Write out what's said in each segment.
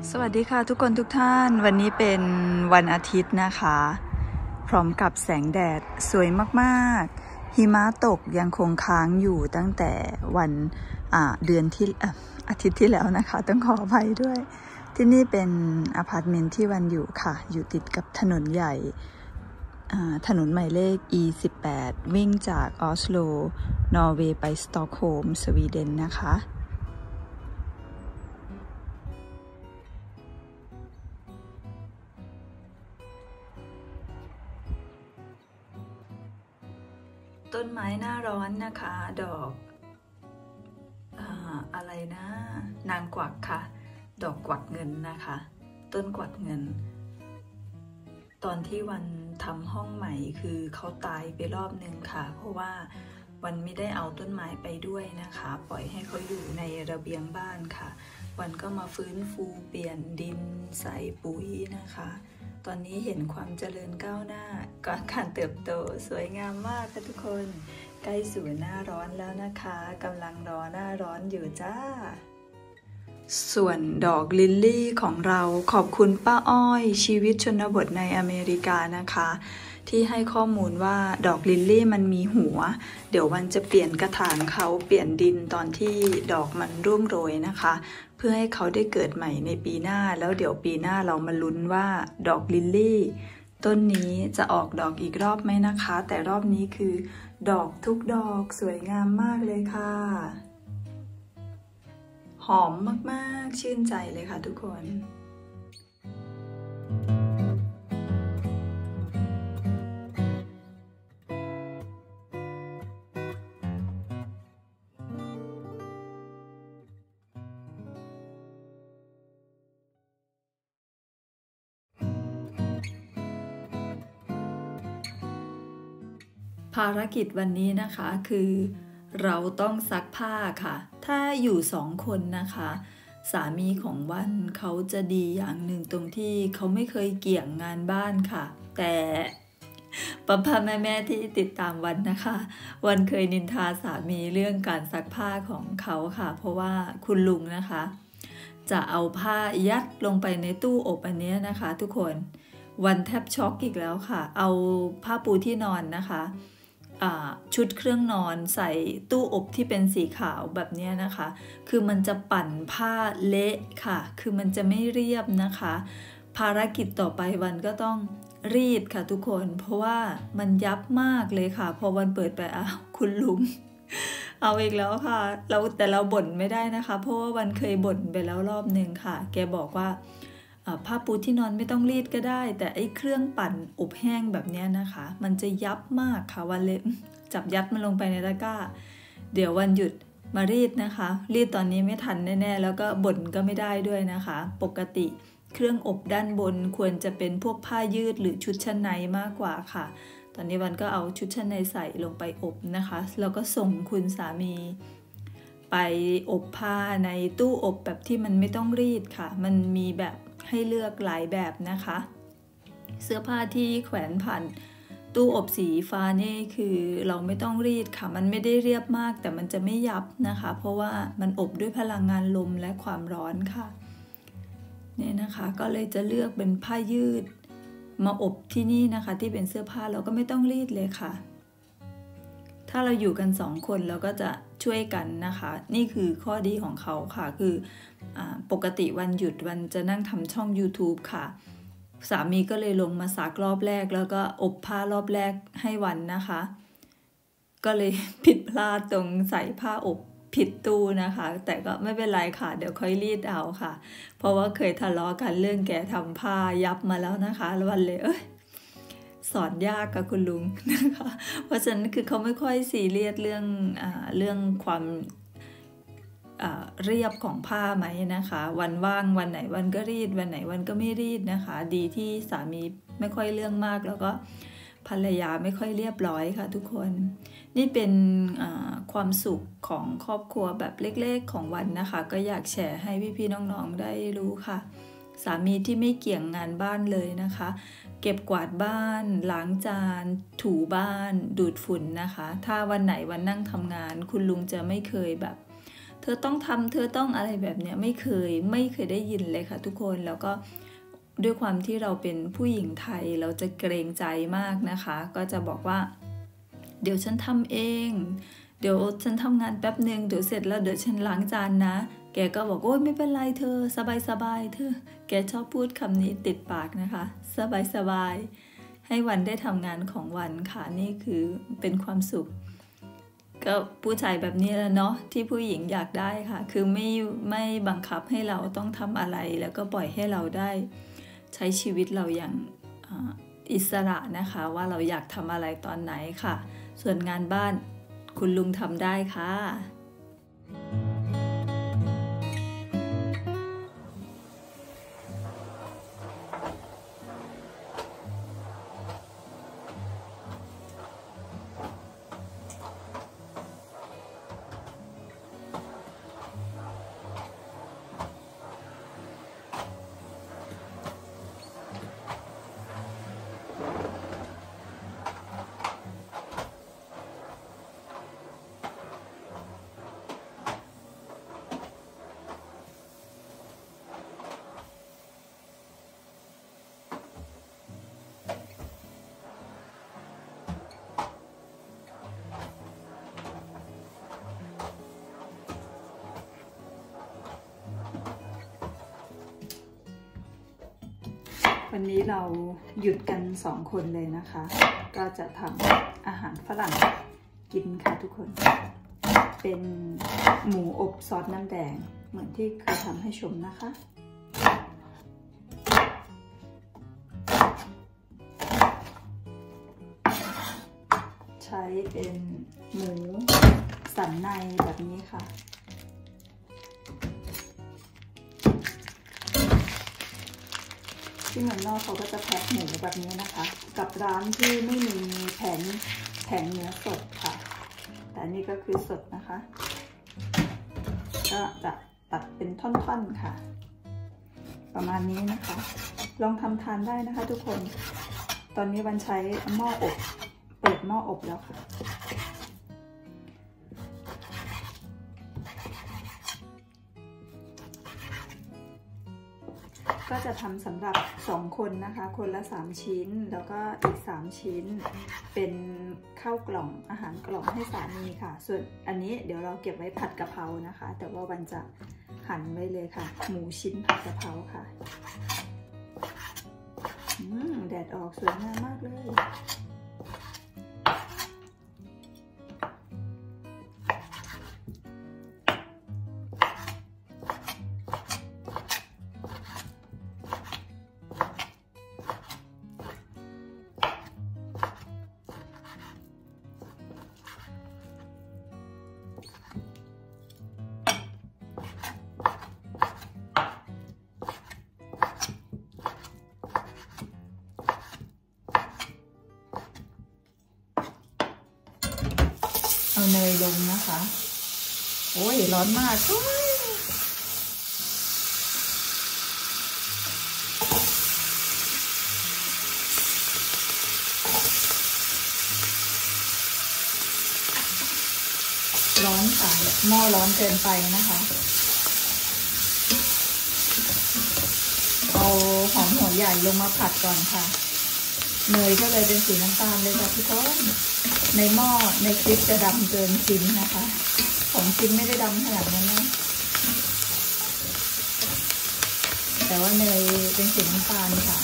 สวัสดีค่ะทุกคนทุกท่านวันนี้เป็นวันอาทิตย์นะคะพร้อมกับแสงแดดสวยมากๆหิมะตกยังคงค้างอยู่ตั้งแต่วันเดือนที่อาทิตย์ที่แล้วนะคะต้องขออภัยด้วยที่นี่เป็นอพาร์ตเมนต์ที่วันอยู่ค่ะอยู่ติดกับถนนใหญ่ถนนหมายเลข E18 วิ่งจากออสโลนอร์เวย์ไปสต็อกโฮล์มสวีเดนนะคะต้นไม้หน้าร้อนนะคะดอกอะไรนะนางกวักค่ะดอกกวักเงินนะคะต้นกวักเงินตอนที่วันทำห้องใหม่คือเขาตายไปรอบนึงค่ะเพราะว่าวันไม่ได้เอาต้นไม้ไปด้วยนะคะปล่อยให้เขาอยู่ในระเบียงบ้านค่ะวันก็มาฟื้นฟูเปลี่ยนดินใส่ปุ๋ยนะคะตอนนี้เห็นความเจริญก้าวหน้าการเติบโตสวยงามมากค่ะทุกคนใกล้สู่หน้าร้อนแล้วนะคะกำลังรอหน้าร้อนอยู่จ้าส่วนดอกลิลลี่ของเราขอบคุณป้าอ้อยชีวิตชนบทในอเมริกานะคะที่ให้ข้อมูลว่าดอกลิลลี่มันมีหัวเดี๋ยววันจะเปลี่ยนกระถางเขาเปลี่ยนดินตอนที่ดอกมันร่วงโรยนะคะเพื่อให้เขาได้เกิดใหม่ในปีหน้าแล้วเดี๋ยวปีหน้าเรามาลุ้นว่าดอกลิลลี่ต้นนี้จะออกดอกอีกรอบไหมนะคะแต่รอบนี้คือดอกทุกดอกสวยงามมากเลยค่ะหอมมากๆชื่นใจเลยค่ะทุกคนภารกิจวันนี้นะคะคือเราต้องซักผ้าค่ะถ้าอยู่2 คนนะคะสามีของวันเขาจะดีอย่างหนึ่งตรงที่เขาไม่เคยเกี่ยงงานบ้านค่ะแต่ป้าแม่ที่ติดตามวันนะคะวันเคยนินทาสามีเรื่องการซักผ้าของเขาค่ะเพราะว่าคุณลุงนะคะจะเอาผ้ายัดลงไปในตู้อบอันนี้นะคะทุกคนวันแทบช็อกอีกแล้วค่ะเอาผ้าปูที่นอนนะคะชุดเครื่องนอนใส่ตู้อบที่เป็นสีขาวแบบนี้นะคะคือมันจะปั่นผ้าเละค่ะคือมันจะไม่เรียบนะคะภารกิจต่อไปวันก็ต้องรีดค่ะทุกคนเพราะว่ามันยับมากเลยค่ะพอวันเปิดไปคุณลุงเอาอีกแล้วค่ะแต่เราบ่นไม่ได้นะคะเพราะว่าวันเคยบ่นไปแล้วรอบนึงค่ะแกบอกว่าผ้าปูที่นอนไม่ต้องรีดก็ได้แต่ไอ้เครื่องปั่นอบแห้งแบบนี้นะคะมันจะยับมากค่ะวันเลยจับยัดมันลงไปในตะกร้าเดี๋ยววันหยุดมารีดนะคะรีดตอนนี้ไม่ทันแน่ๆแล้วก็บ่นก็ไม่ได้ด้วยนะคะปกติเครื่องอบด้านบนควรจะเป็นพวกผ้ายืดหรือชุดชั้นในมากกว่าค่ะตอนนี้วันก็เอาชุดชั้นในใส่ลงไปอบนะคะแล้วก็ส่งคุณสามีไปอบผ้าในตู้อบแบบที่มันไม่ต้องรีดค่ะมันมีแบบให้เลือกหลายแบบนะคะเสื้อผ้าที่แขวนผ่านตู้อบสีฟ้านี่คือเราไม่ต้องรีดค่ะมันไม่ได้เรียบมากแต่มันจะไม่ยับนะคะเพราะว่ามันอบด้วยพลังงานลมและความร้อนค่ะเนี่ยนะคะก็เลยจะเลือกเป็นผ้ายืดมาอบที่นี่นะคะที่เป็นเสื้อผ้าเราก็ไม่ต้องรีดเลยค่ะถ้าเราอยู่กัน2 คนเราก็จะช่วยกันนะคะนี่คือข้อดีของเขาค่ะคือปกติวันหยุดวันจะนั่งทำช่อง YouTube ค่ะสามีก็เลยลงมาซักรอบแรกแล้วก็อบผ้ารอบแรกให้วันนะคะก็เลยผิดพลาดตรงใส่ผ้าอบผิดตู้นะคะแต่ก็ไม่เป็นไรค่ะเดี๋ยวค่อยรีดเอาค่ะเพราะว่าเคยทะเลาะกันเรื่องแกทำผ้ายับมาแล้วนะคะแล้ววันเลยสอนยากกับคุณลุงนะคะเพราะฉะนั้นคือเขาไม่ค่อยซีเรียสเรื่องความเรียบของผ้าไหมนะคะวันว่างวันไหนวันก็รีดวันไหนวันก็ไม่รีดนะคะดีที่สามีไม่ค่อยเรื่องมากแล้วก็ภรรยาไม่ค่อยเรียบร้อยค่ะทุกคนนี่เป็นความสุขของครอบครัวแบบเล็กๆของวันนะคะก็อยากแชร์ให้พี่ๆน้องๆได้รู้ค่ะสามีที่ไม่เกี่ยงงานบ้านเลยนะคะเก็บกวาดบ้านล้างจานถูบ้านดูดฝุ่นนะคะถ้าวันไหนวันนั่งทำงานคุณลุงจะไม่เคยแบบเธอต้องทำเธอต้องอะไรแบบเนี้ยไม่เคยได้ยินเลยค่ะทุกคนแล้วก็ด้วยความที่เราเป็นผู้หญิงไทยเราจะเกรงใจมากนะคะก็จะบอกว่าเดี๋ยวฉันทำเองเดี๋ยวฉันทำงานแป๊บนึงเดี๋ยวเสร็จแล้วเดี๋ยวฉันล้างจานนะแกก็บอกโอ๊ยไม่เป็นไรเธอสบายเธอแกชอบพูดคำนี้ติดปากนะคะสบายให้วันได้ทำงานของวันค่ะนี่คือเป็นความสุขก็ผู้ชายแบบนี้แล้วเนาะที่ผู้หญิงอยากได้ค่ะคือไม่บังคับให้เราต้องทำอะไรแล้วก็ปล่อยให้เราได้ใช้ชีวิตเราอย่างอิสระนะคะว่าเราอยากทำอะไรตอนไหนค่ะส่วนงานบ้านคุณลุงทำได้ค่ะวันนี้เราหยุดกัน2 คนเลยนะคะก็จะทำอาหารฝรั่งกินค่ะทุกคนเป็นหมูอบซอสน้ำแดงเหมือนที่เคยทำให้ชมนะคะใช้เป็นหมูสันในแบบนี้ค่ะที่เมืองนอกเขาก็จะแพ็คหมูแบบนี้นะคะกับร้านที่ไม่มีแผงเนื้อสดค่ะแต่นี่ก็คือสดนะคะก็จะตัดเป็นท่อนๆค่ะประมาณนี้นะคะลองทำทานได้นะคะทุกคนตอนนี้วันใช้หม้ออบเปิดหม้ออบแล้วค่ะก็จะทำสำหรับ2 คนนะคะคนละ3 ชิ้นแล้วก็อีก3 ชิ้นเป็นข้าวกล่องอาหารกล่องให้สามีค่ะส่วนอันนี้เดี๋ยวเราเก็บไว้ผัดกะเพรานะคะแต่ว่าวันจะหั่นไว้เลยค่ะหมูชิ้นผัดกะเพราค่ะแดดออกสวยงามมากเลยเอาเนยลงนะคะโอ้ยร้อนมากร้อนค่ะหม้อร้อนเกินไปนะคะเอาหอมหัวใหญ่ลงมาผัดก่อนค่ะเนยก็เลยเป็นสีน้ำตาลเลยค่ะทุกคนในหม้อในคลิปจะดำเกินชิ้นนะคะของชิ้นไม่ได้ดำขนาดนั้นนะแต่ว่าเนยเป็นสีน้ำตาลค่ะ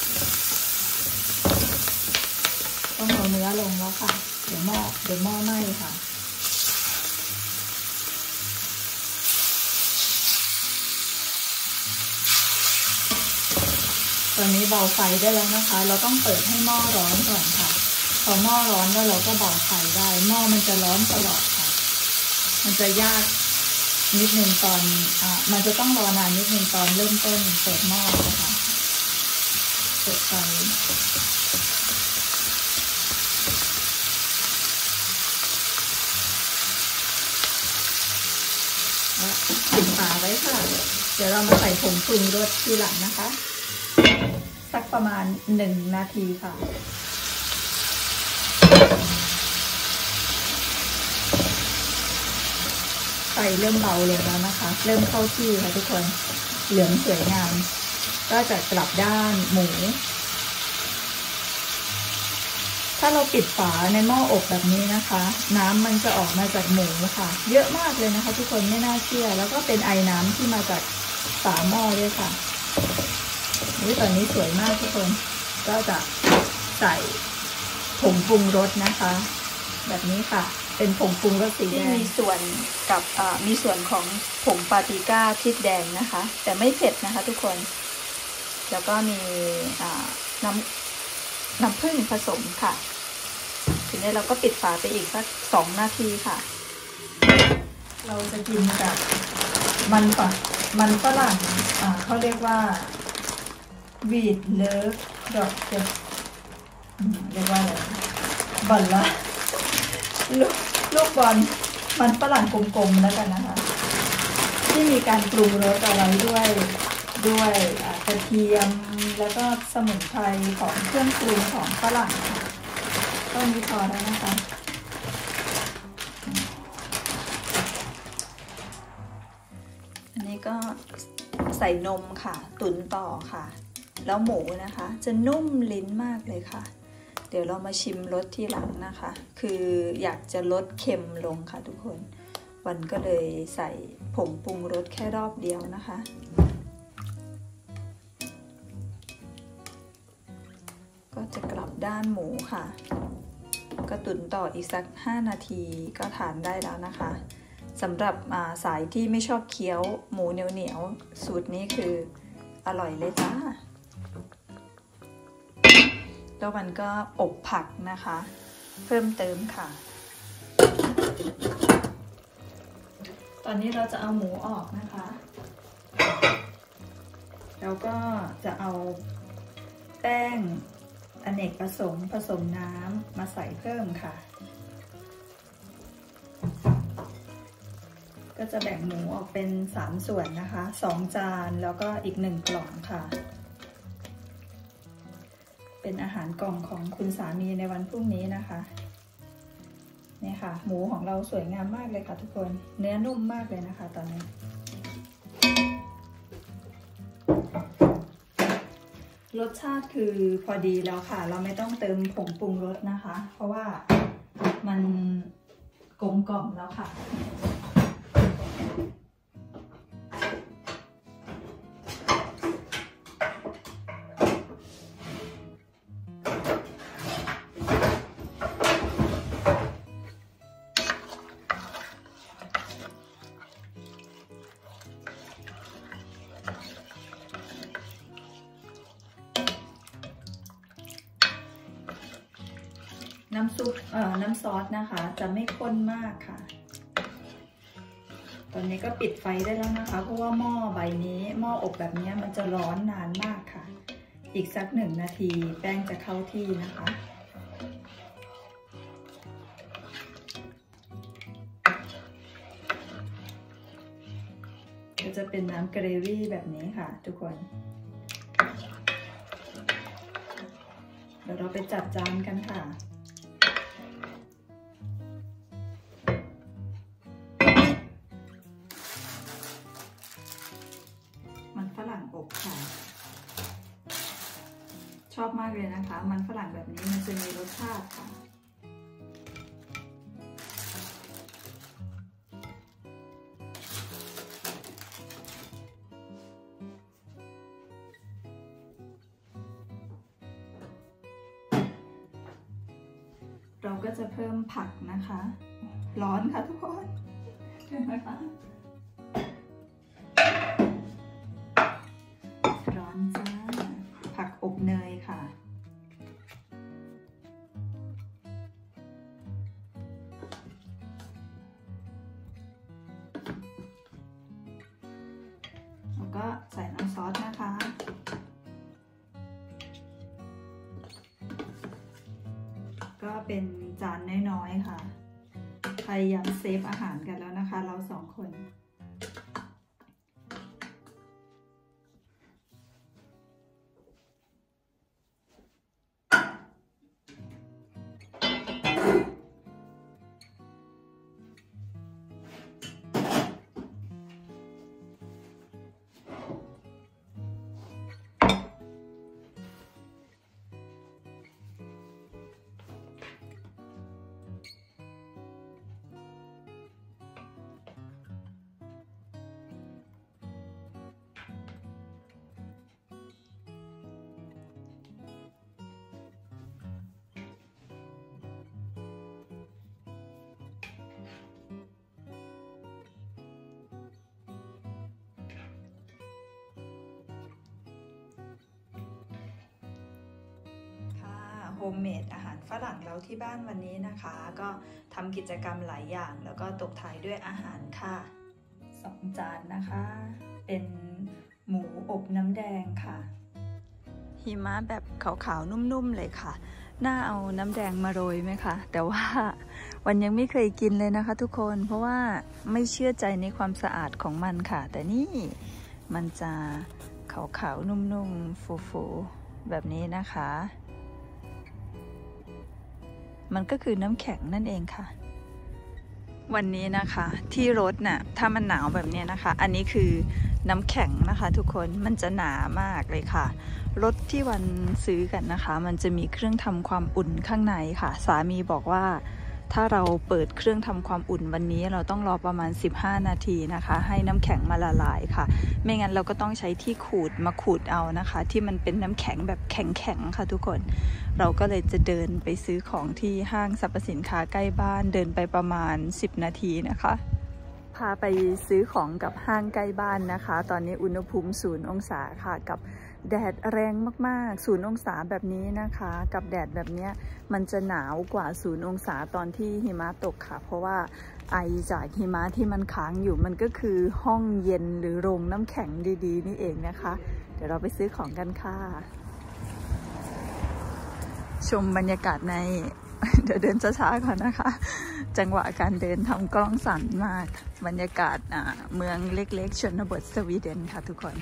ต้องเอาเนื้อลงแล้วค่ะเดี๋ยวหม้อไหม้ค่ะตอนนี้เบาไฟได้แล้วนะคะเราต้องเปิดให้หม้อร้อนก่อนค่ะพอหม้อร้อนแล้วเราก็เบาไฟได้หม้อมันจะร้อนตลอดค่ะมันจะยากนิดนึงตอนมันจะต้องรอนานนิดนึงตอนเริ่มต้นเปิดหม้อนะคะเปิดไฟปิดฝาไว้ค่ะเดี๋ยวเรามาใส่ผงปรุงรสทีหลังนะคะสักประมาณ1 นาทีค่ะเริ่มเบาลงแล้วนะคะ เริ่มเข้าที่ค่ะทุกคนเหลืองสวยงามก็จะกลับด้านหมูถ้าเราปิดฝาในหม้ออบแบบนี้นะคะ น้ำมันจะออกมาจากหมูค่ะเยอะมากเลยนะคะทุกคนไม่น่าเชื่อแล้วก็เป็นไอน้ำที่มาจากฝาหม้อด้วยค่ะตอนนี้สวยมากทุกคนก็จะใส่ผงปรุงรสนะคะแบบนี้ค่ะเป็นผงปรุงรสสีแดงมีส่วนกับมีส่วนของผงปาปริก้าพริกแดงนะคะแต่ไม่เผ็ดนะคะทุกคนแล้วก็มีน้ำผึ้งผสมค่ะทีนี้เราก็ปิดฝาไปอีกสัก2 นาทีค่ะเราจะกินกับมันฝรั่งเขาเรียกว่าวีดเลิฟดอกเรียกว่าอะไรบอลละลูกบอลมันฝรั่งกลมๆแล้วกันนะคะที่มีการปรุงรสเอาไว้ด้วยกระเทียมแล้วก็สมุนไพรของเครื่องปรุงของฝรั่งต้นนี้พอแล้วนะคะอันนี้ก็ใส่นมค่ะตุ๋นต่อค่ะแล้วหมูนะคะจะนุ่มลิ้นมากเลยค่ะเดี๋ยวเรามาชิมรสที่หลังนะคะคืออยากจะลดเค็มลงค่ะทุกคนวันก็เลยใส่ผงปรุงรสแค่รอบเดียวนะคะก็จะกลับด้านหมูค่ะก็ตุ๋นต่ออีกสัก5 นาทีก็ทานได้แล้วนะคะสำหรับสายที่ไม่ชอบเคี้ยวหมูเหนียวสูตรนี้คืออร่อยเลยจ้าแล้วมันก็อบผักนะคะเพิ่มเติมค่ะตอนนี้เราจะเอาหมูออกนะคะแล้วก็จะเอาแป้งอเนกประสงค์ผสมน้ำมาใส่เพิ่มค่ะก็จะแบ่งหมูออกเป็น3 ส่วนนะคะ2 จานแล้วก็อีก1 กล่องค่ะเป็นอาหารกล่องของคุณสามีในวันพรุ่งนี้นะคะนี่ค่ะหมูของเราสวยงามมากเลยค่ะทุกคนเนื้อนุ่มมากเลยนะคะตอนนี้รสชาติคือพอดีแล้วค่ะเราไม่ต้องเติมผงปรุงรสนะคะเพราะว่ามันกลมกล่อมแล้วค่ะน้ำซุปน้ำซอสนะคะจะไม่ข้นมากค่ะตอนนี้ก็ปิดไฟได้แล้วนะคะเพราะว่าหม้อใบนี้หม้ออบแบบนี้มันจะร้อนนานมากค่ะอีกสัก1 นาทีแป้งจะเข้าที่นะคะก็จะเป็นน้ำเกรวี่แบบนี้ค่ะทุกคนเดี๋ยวเราไปจัดจานกันค่ะฝรั่งอบค่ะชอบมากเลยนะคะมันฝรั่งแบบนี้มันจะมีรสชาติค่ะเราก็จะเพิ่มผักนะคะร้อนค่ะทุกคนเห็นไหมคะร้อนจ้าผักอบเนยค่ะแล้วก็ใส่น้ำซอสนะคะก็เป็นจานน้อยๆค่ะพยายามเซฟอาหารกันแล้วนะคะเรา2 คนโฮมเมดอาหารฝรั่งเราที่บ้านวันนี้นะคะก็ทำกิจกรรมหลายอย่างแล้วก็ตกท้ายด้วยอาหารค่ะ2 จานนะคะเป็นหมูอบน้ำแดงค่ะหิมะแบบขาวๆนุ่มๆเลยค่ะน่าเอาน้ำแดงมาโรยไหมคะแต่ว่าวันยังไม่เคยกินเลยนะคะทุกคนเพราะว่าไม่เชื่อใจในความสะอาดของมันค่ะแต่นี่มันจะขาวๆนุ่มๆฟูๆแบบนี้นะคะมันก็คือน้ำแข็งนั่นเองค่ะวันนี้นะคะที่รถน่ะถ้ามันหนาวแบบนี้นะคะอันนี้คือน้ำแข็งนะคะทุกคนมันจะหนามากเลยค่ะรถที่วันซื้อกันนะคะมันจะมีเครื่องทำความอุ่นข้างในค่ะสามีบอกว่าถ้าเราเปิดเครื่องทำความอุ่นวันนี้เราต้องรอประมาณ15 นาทีนะคะให้น้ำแข็งมาละลายค่ะไม่งั้นเราก็ต้องใช้ที่ขูดมาขูดเอานะคะที่มันเป็นน้ำแข็งแบบแข็งๆค่ะทุกคนเราก็เลยจะเดินไปซื้อของที่ห้างสรรพสินค้าใกล้บ้านเดินไปประมาณ10 นาทีนะคะพาไปซื้อของกับห้างใกล้บ้านนะคะตอนนี้อุณหภูมิ0 องศาค่ะกับแดดแรงมากๆ0 องศาแบบนี้นะคะกับแดดแบบนี้มันจะหนาวกว่า0 องศาตอนที่หิมะตกค่ะเพราะว่าไอจากหิมะที่มันค้างอยู่มันก็คือห้องเย็นหรือโรงน้ำแข็งดีๆนี่เองนะคะเดี๋ยวเราไปซื้อของกันค่ะชมบรรยากาศใน เดี๋ยวเดินช้าๆก่อนนะคะจังหวะการเดินทำกล้องสั่นมากบรรยากาศเมืองเล็กๆชนบทสวีเดนค่ะทุกคน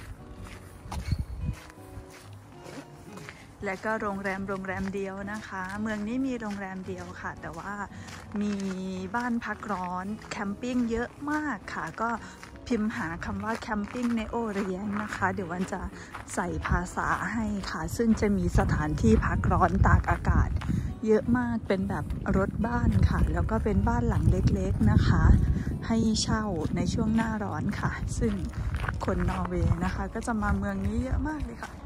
และก็โรงแรมเดียวนะคะเมืองนี้มีโรงแรมเดียวค่ะแต่ว่ามีบ้านพักร้อนแคมปิ้งเยอะมากค่ะก็พิมพ์หาคำว่าแคมปิ้งในโอเรียนนะคะเดี๋ยววันจะใส่ภาษาให้ค่ะซึ่งจะมีสถานที่พักร้อนตากอากาศเยอะมากเป็นแบบรถบ้านค่ะแล้วก็เป็นบ้านหลังเล็กๆนะคะให้เช่าในช่วงหน้าร้อนค่ะซึ่งคนนอร์เวย์นะคะก็จะมาเมืองนี้เยอะมากเลยค่ะ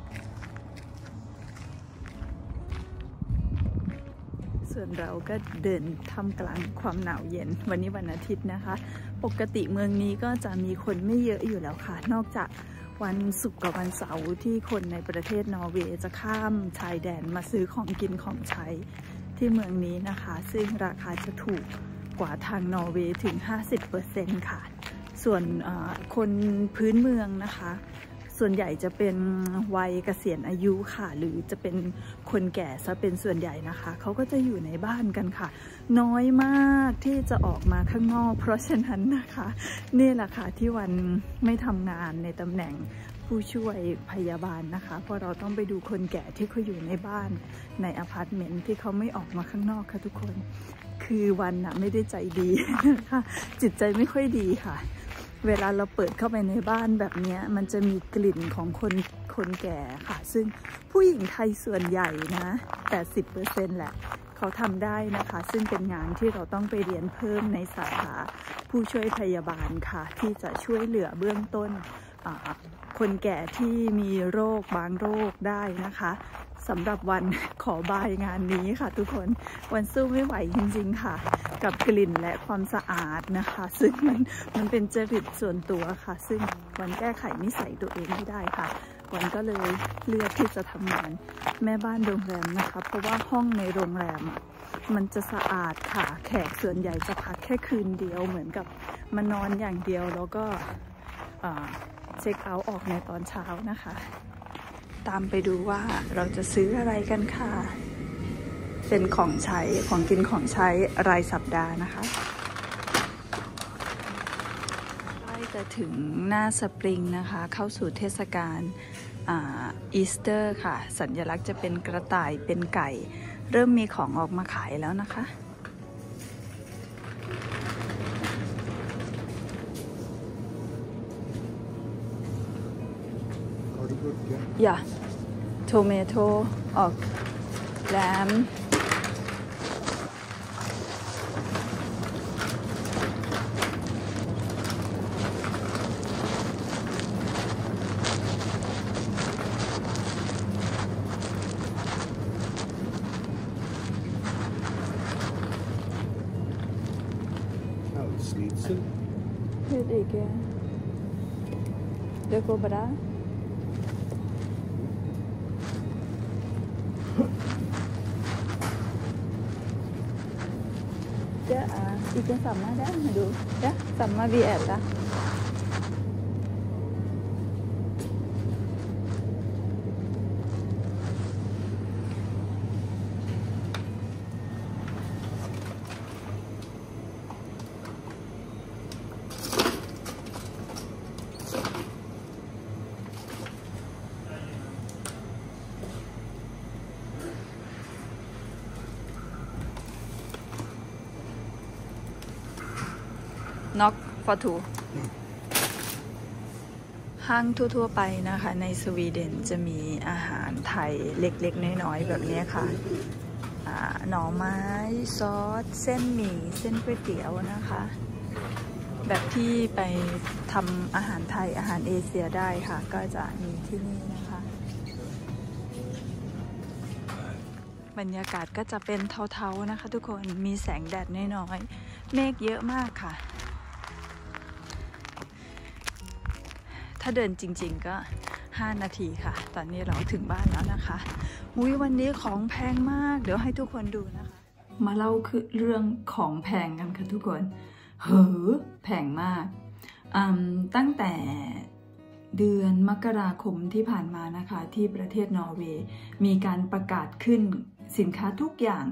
ส่วนเราก็เดินท่ามกลางความหนาวเย็นวันนี้วันอาทิตย์นะคะปกติเมืองนี้ก็จะมีคนไม่เยอะอยู่แล้วค่ะนอกจากวันศุกร์กับวันเสาร์ที่คนในประเทศนอร์เวย์จะข้ามชายแดนมาซื้อของกินของใช้ที่เมืองนี้นะคะซึ่งราคาจะถูกกว่าทางนอร์เวย์ถึง 50% ค่ะส่วนคนพื้นเมืองนะคะส่วนใหญ่จะเป็นวัยเกษียณอายุค่ะหรือจะเป็นคนแก่ซะเป็นส่วนใหญ่นะคะเขาก็จะอยู่ในบ้านกันค่ะน้อยมากที่จะออกมาข้างนอกเพราะฉะนั้นนะคะนี่แหละค่ะที่วันไม่ทำงานในตำแหน่งผู้ช่วยพยาบาลนะคะเพราะเราต้องไปดูคนแก่ที่เขาอยู่ในบ้านในอพาร์ตเมนต์ที่เขาไม่ออกมาข้างนอกค่ะทุกคนคือวันน่ะไม่ได้ใจดีนะคะจิตใจไม่ค่อยดีค่ะเวลาเราเปิดเข้าไปในบ้านแบบนี้มันจะมีกลิ่นของคนแก่ค่ะซึ่งผู้หญิงไทยส่วนใหญ่นะ 80% แหละเขาทำได้นะคะซึ่งเป็นงานที่เราต้องไปเรียนเพิ่มในสาขาผู้ช่วยพยาบาลค่ะที่จะช่วยเหลือเบื้องต้นคนแก่ที่มีโรคบางโรคได้นะคะสำหรับวันขอบายงานนี้ค่ะทุกคนวันสู้ไม่ไหวจริงๆค่ะกับกลิ่นและความสะอาดนะคะซึ่งมันเป็นจริตส่วนตัวค่ะซึ่งวันแก้ไขนิสัยตัวเองไม่ได้ค่ะวันก็เลยเลือกที่จะทำงานแม่บ้านโรงแรมนะคะเพราะว่าห้องในโรงแรมมันจะสะอาดค่ะแขกส่วนใหญ่จะพักแค่คืนเดียวเหมือนกับมานอนอย่างเดียวแล้วก็เช็คเอาท์ออกในตอนเช้านะคะตามไปดูว่าเราจะซื้ออะไรกันค่ะเป็นของใช้ของกินของใช้รายสัปดาห์นะคะใกล้จะถึงหน้าสปริงนะคะเข้าสู่เทศกาลอีสเตอร์ค่ะสัญลักษณ์จะเป็นกระต่ายเป็นไก่เริ่มมีของออกมาขายแล้วนะคะ Ja, tomato och lamb. Schnitzel. Vet ikke. Det går bra. Ika sama dah madu. Ya, sama biar dah. Knock for two ห้างทั่วๆไปนะคะในสวีเดนจะมีอาหารไทยเล็กๆน้อยๆแบบนี้ค่ะหน่อไม้ซอสเส้นหมี่เส้นก๋วยเตี๋ยวนะคะแบบที่ไปทำอาหารไทยอาหารเอเชียได้ค่ะก็จะมีที่นี่นะคะบรรยากาศก็จะเป็นเทาๆนะคะทุกคนมีแสงแดดน้อยๆเมฆเยอะมากค่ะถ้าเดินจริงๆก็5 นาทีค่ะตอนนี้เราถึงบ้านแล้วนะคะวันนี้ของแพงมากเดี๋ยวให้ทุกคนดูนะคะมาเล่าคือเรื่องของแพงกันค่ะทุกคนแพงมากตั้งแต่เดือนมกราคมที่ผ่านมานะคะที่ประเทศนอร์เวย์มีการประกาศขึ้นสินค้าทุกอย่าง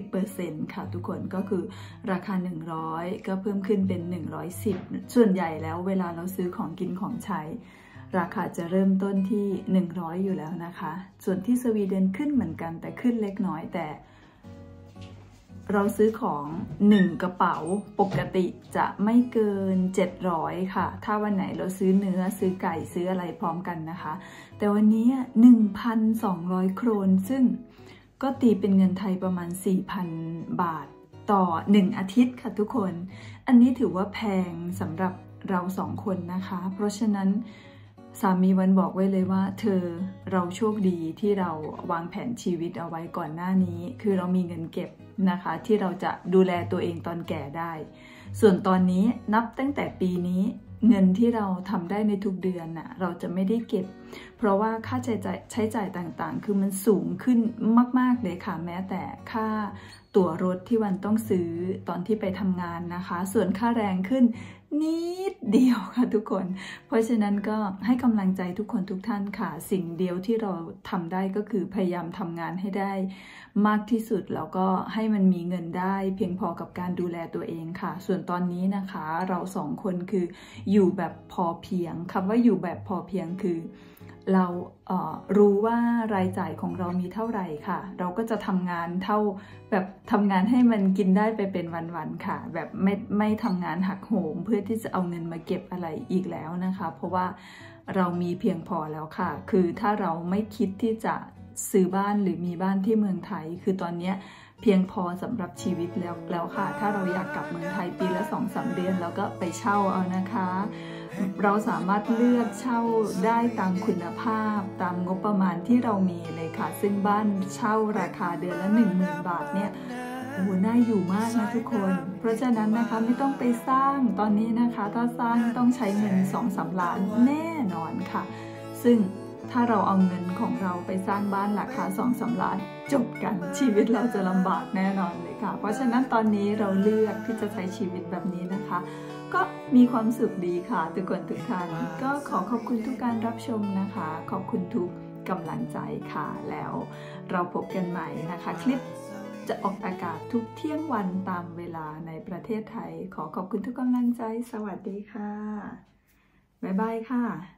10% ค่ะทุกคนก็คือราคา100ก็เพิ่มขึ้นเป็น110ส่วนใหญ่แล้วเวลาเราซื้อของกินของใช้ราคาจะเริ่มต้นที่100อยู่แล้วนะคะส่วนที่สวีเดนขึ้นเหมือนกันแต่ขึ้นเล็กน้อยแต่เราซื้อของ1กระเป๋าปกติจะไม่เกิน700ค่ะถ้าวันไหนเราซื้อเนื้อซื้อไก่ซื้ออะไรพร้อมกันนะคะแต่วันนี้ 1,200 โครนซึ่งก็ตีเป็นเงินไทยประมาณ 4,000 บาทต่อ1อาทิตย์ค่ะทุกคนอันนี้ถือว่าแพงสำหรับเรา2คนนะคะเพราะฉะนั้นสามีวันบอกไว้เลยว่าเราโชคดีที่เราวางแผนชีวิตเอาไว้ก่อนหน้านี้คือเรามีเงินเก็บนะคะที่เราจะดูแลตัวเองตอนแก่ได้ส่วนตอนนี้นับตั้งแต่ปีนี้เงินที่เราทำได้ในทุกเดือนน่ะเราจะไม่ได้เก็บเพราะว่าค่าใช้จ่ายต่างๆคือมันสูงขึ้นมากๆเลยค่ะแม้แต่ค่าตั๋วรถที่วันต้องซื้อตอนที่ไปทำงานนะคะส่วนค่าแรงขึ้นนิดเดียวค่ะทุกคนเพราะฉะนั้นก็ให้กำลังใจทุกคนทุกท่านค่ะสิ่งเดียวที่เราทำได้ก็คือพยายามทำงานให้ได้มากที่สุดแล้วก็ให้มันมีเงินได้เพียงพอกับการดูแลตัวเองค่ะส่วนตอนนี้นะคะเรา2 คนคืออยู่แบบพอเพียงคำว่าอยู่แบบพอเพียงคือเรารู้ว่ารายจ่ายของเรามีเท่าไหร่ค่ะเราก็จะทำงานแบบทำงานให้มันกินได้ไปเป็นวันๆค่ะแบบไม่ทำงานหักโหมเพื่อที่จะเอาเงินมาเก็บอะไรอีกแล้วนะคะเพราะว่าเรามีเพียงพอแล้วค่ะคือถ้าเราไม่คิดที่จะซื้อบ้านหรือมีบ้านที่เมืองไทยคือตอนนี้เพียงพอสำหรับชีวิตแล้วค่ะถ้าเราอยากกลับเมืองไทยปีละ 2-3 เดือนแล้วก็ไปเช่าเอานะคะเราสามารถเลือกเช่าได้ตามคุณภาพตามงบประมาณที่เรามีเลยค่ะซึ่งบ้านเช่าราคาเดือนละ 10,000 บาทเนี่ยน่าอยู่มากนะทุกคนเพราะฉะนั้นนะคะไม่ต้องไปสร้างตอนนี้นะคะถ้าสร้างต้องใช้เงิน 2-3 ล้านแน่นอนค่ะซึ่งถ้าเราเอาเงินของเราไปสร้างบ้านราคา 2-3 ล้านจบกันชีวิตเราจะลำบากแน่นอนเลยค่ะเพราะฉะนั้นตอนนี้เราเลือกที่จะใช้ชีวิตแบบนี้นะคะก็มีความสุขดีค่ะทุกคนทุกท่านก็ขอบคุณทุกการรับชมนะคะขอบคุณทุกกำลังใจค่ะแล้วเราพบกันใหม่นะคะคลิปจะออกอากาศทุกเที่ยงวันตามเวลาในประเทศไทยขอบคุณทุกกำลังใจสวัสดีค่ะบ๊ายบายค่ะ